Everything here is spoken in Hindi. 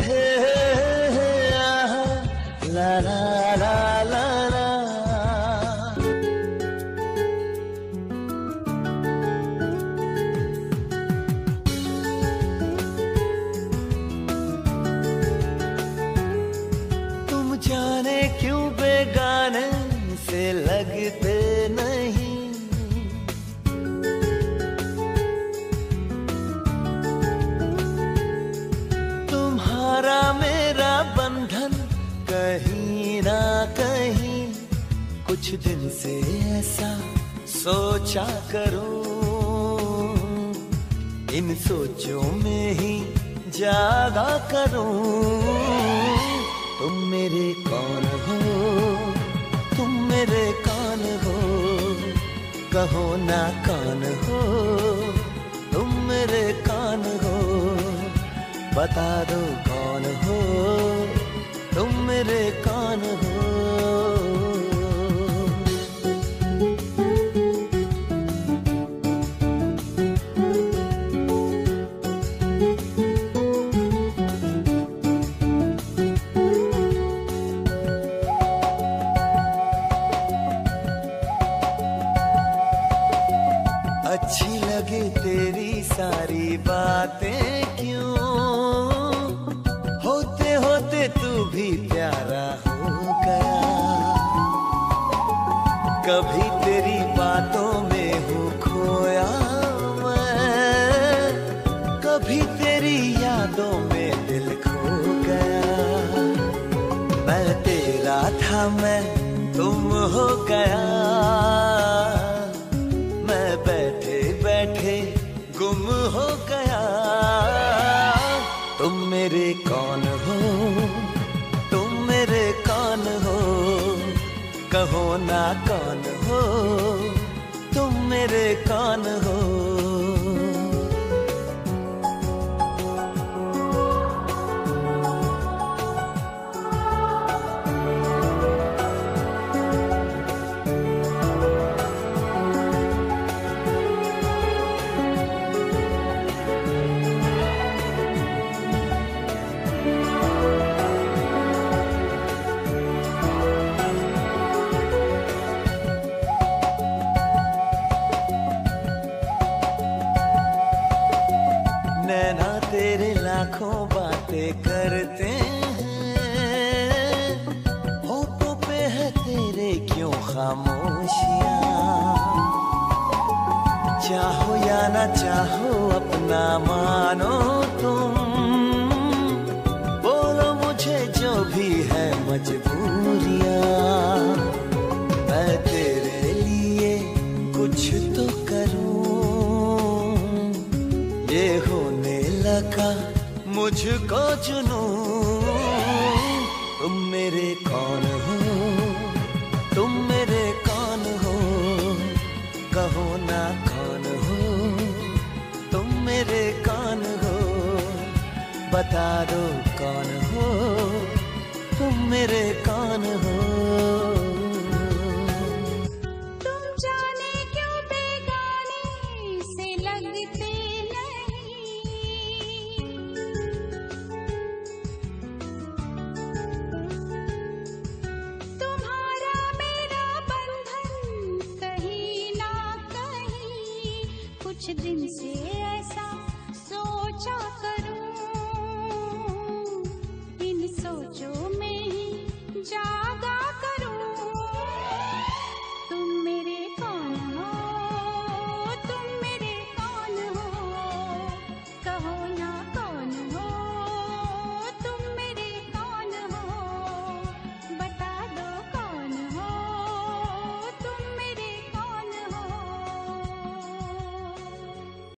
ला ला ला ला ला। तुम जाने क्यों बेगाने से लगते नहीं, तुम्हारा मेरा बंधन कहीं ना कहीं कुछ दिन से ऐसा सोचा करूं, इन सोचों में ही जागा करूं। तुम मेरे कौन हो, तुम मेरे कौन हो, कहो ना कौन हो, तुम मेरे कौन हो, बता दो कौन हो, तुम मेरे कौन हो। अच्छी लगे तेरी सारी बातें क्यों, होते होते तू भी प्यारा हो गया। कभी तेरी बातों में हूँ खोया मैं, कभी तेरी यादों में दिल खो गया। मैं तेरा था मैं तुम हो गया, मैं बैठे बैठे गुम हो गया। तुम मेरे कौन हो, तुम मेरे कौन हो, कहो ना कौन हो, तुम मेरे कौन हो। नैना तेरे लाखों बातें करते हैं, होठों पे है तेरे क्यों खामोशियां। चाहो या ना चाहो अपना मानो तुम, बोलो मुझे जो भी है मजबूरियां। मैं तेरे लिए कुछ तो करूं, ये होने लगा मुझको जुनून। तुम मेरे कौन हो, तुम मेरे कौन हो, कहो ना कौन हो, तुम मेरे कौन हो, बता दो कौन हो, तुम मेरे कौन हो। कुछ दिन से